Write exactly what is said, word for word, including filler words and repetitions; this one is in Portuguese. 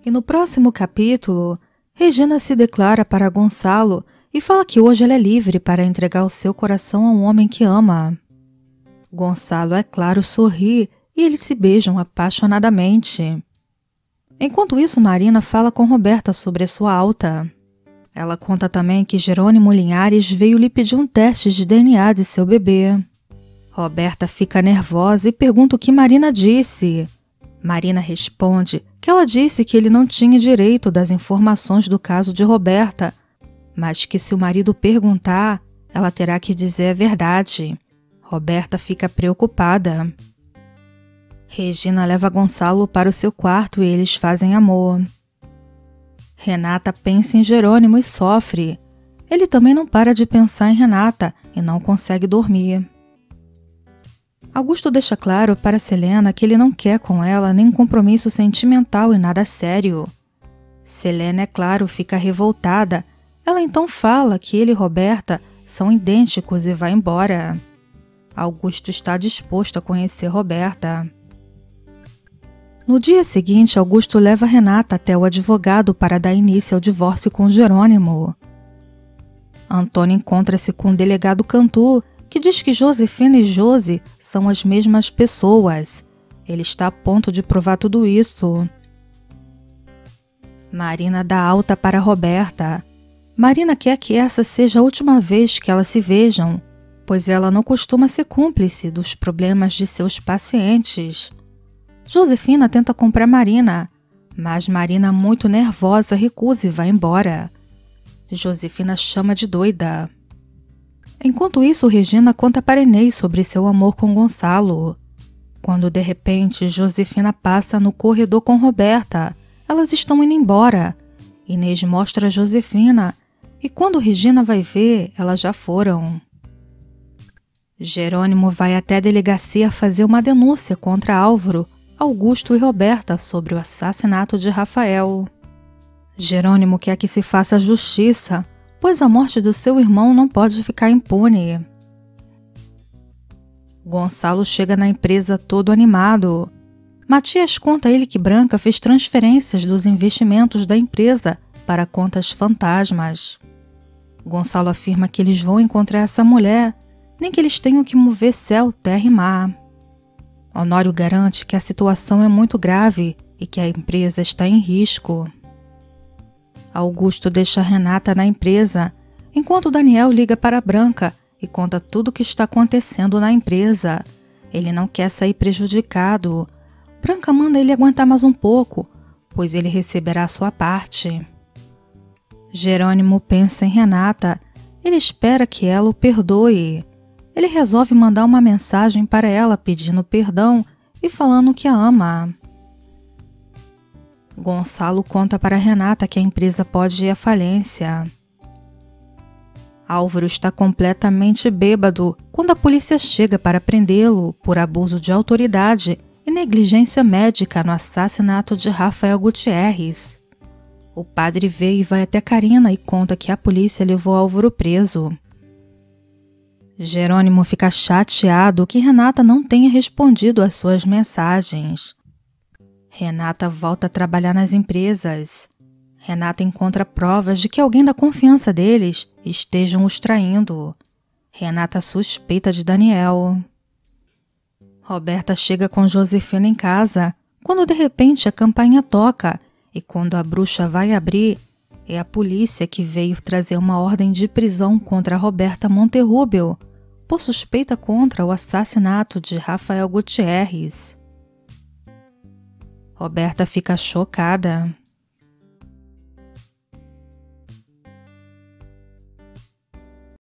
E no próximo capítulo, Regina se declara para Gonçalo e fala que hoje ela é livre para entregar o seu coração a um homem que ama. Gonçalo, é claro, sorri e eles se beijam apaixonadamente. Enquanto isso, Marina fala com Roberta sobre a sua alta. Ela conta também que Jerônimo Linhares veio lhe pedir um teste de D N A de seu bebê. Roberta fica nervosa e pergunta o que Marina disse. Marina responde que ela disse que ele não tinha direito das informações do caso de Roberta, mas que se o marido perguntar, ela terá que dizer a verdade. Roberta fica preocupada. Regina leva Gonçalo para o seu quarto e eles fazem amor. Renata pensa em Jerônimo e sofre. Ele também não para de pensar em Renata e não consegue dormir. Augusto deixa claro para Selena que ele não quer com ela nenhum compromisso sentimental e nada sério. Selena, é claro, fica revoltada. Ela então fala que ele e Roberta são idênticos e vai embora. Augusto está disposto a conhecer Roberta. No dia seguinte, Augusto leva Renata até o advogado para dar início ao divórcio com Jerônimo. Antônio encontra-se com o delegado Cantu, que diz que Josefina e Josi são as mesmas pessoas. Ele está a ponto de provar tudo isso. Marina dá alta para Roberta. Marina quer que essa seja a última vez que elas se vejam, pois ela não costuma ser cúmplice dos problemas de seus pacientes. Josefina tenta comprar Marina, mas Marina, muito nervosa, recusa e vai embora. Josefina chama de doida. Enquanto isso, Regina conta para Inês sobre seu amor com Gonçalo. Quando de repente Josefina passa no corredor com Roberta, elas estão indo embora. Inês mostra a Josefina e quando Regina vai ver, elas já foram. Jerônimo vai até a delegacia fazer uma denúncia contra Álvaro, Augusto e Roberta sobre o assassinato de Rafael. Jerônimo quer que se faça justiça, pois a morte do seu irmão não pode ficar impune. Gonçalo chega na empresa todo animado. Matias conta a ele que Branca fez transferências dos investimentos da empresa para contas fantasmas. Gonçalo afirma que eles vão encontrar essa mulher, nem que eles tenham que mover céu, terra e mar. Honório garante que a situação é muito grave e que a empresa está em risco. Augusto deixa Renata na empresa, enquanto Daniel liga para Branca e conta tudo o que está acontecendo na empresa. Ele não quer sair prejudicado. Branca manda ele aguentar mais um pouco, pois ele receberá a sua parte. Jerônimo pensa em Renata. Ele espera que ela o perdoe. Ele resolve mandar uma mensagem para ela pedindo perdão e falando que a ama. Gonçalo conta para Renata que a empresa pode ir à falência. Álvaro está completamente bêbado quando a polícia chega para prendê-lo por abuso de autoridade e negligência médica no assassinato de Rafael Gutierrez. O padre vê e vai até Karina e conta que a polícia levou Álvaro preso. Jerônimo fica chateado que Renata não tenha respondido às suas mensagens. Renata volta a trabalhar nas empresas. Renata encontra provas de que alguém da confiança deles estejam os traindo. Renata suspeita de Daniel. Roberta chega com Josefina em casa, quando de repente a campainha toca e quando a bruxa vai abrir, é a polícia que veio trazer uma ordem de prisão contra Roberta Monterrubel por suspeita contra o assassinato de Rafael Gutierrez. Roberta fica chocada.